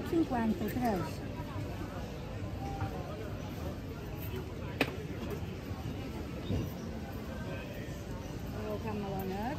1,53. Oh, camaronet.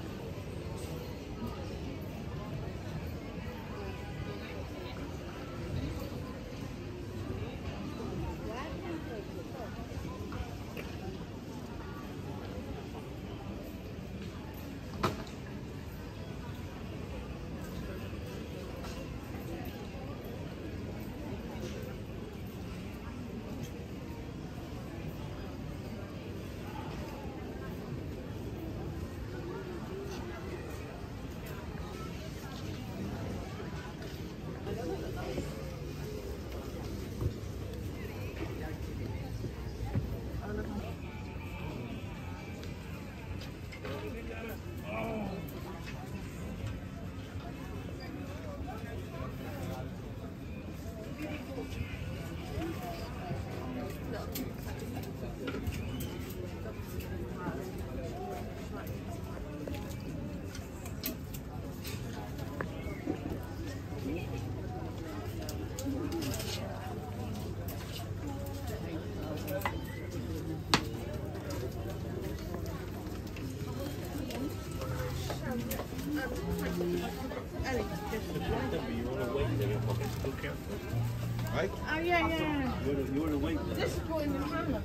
Right? Oh, yeah. You want to wait. This is going in the hammer.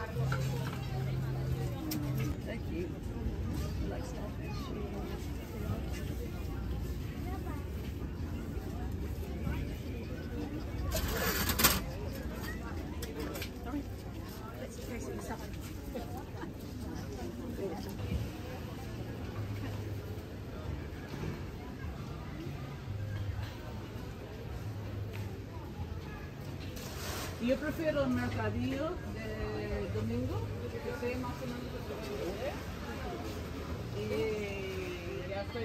They're cute. Like starfish. Yo prefiero el mercadillo de domingo, que sé más o menos lo que y ya estoy.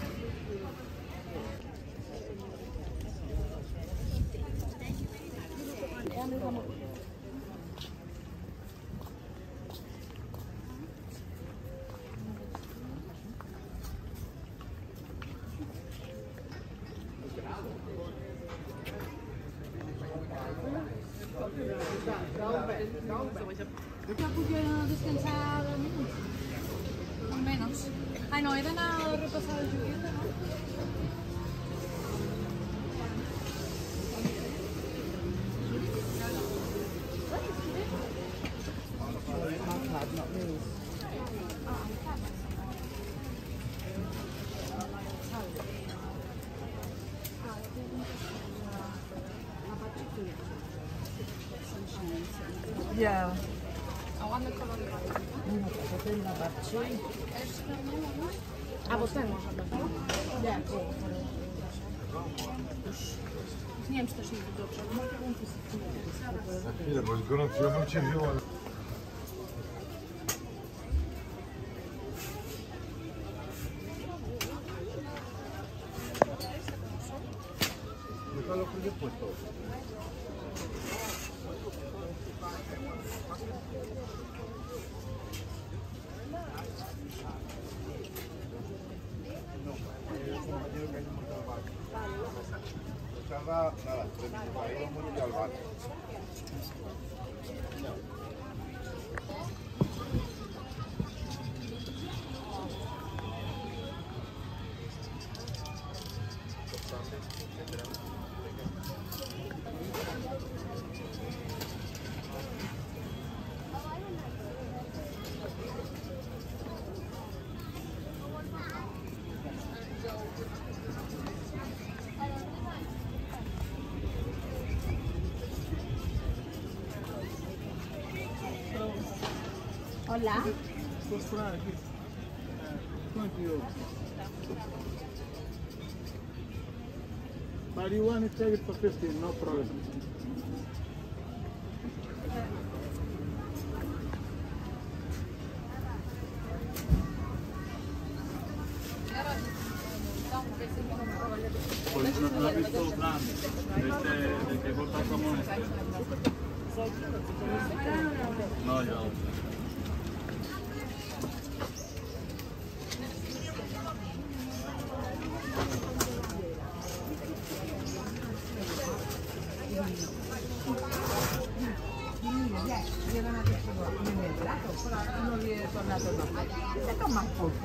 Ya pude descansar al menos. Ay, no, era nada repasar el lluvia, ¿no? Yeah. A ładny kolor. A bo ten może być. Nie, nie wiem, czy też nie jest dobrze. Chwilę, bo jest gorąco, ja bym cię wzięła. Déjalo que yo he puesto. Nada, ahí vamos a ir al bar. Hola. What's right here? 20 euros. But you want to take it for 15, no problem. Pues no has visto grande, de que corta como este. No, ya.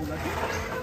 Hola.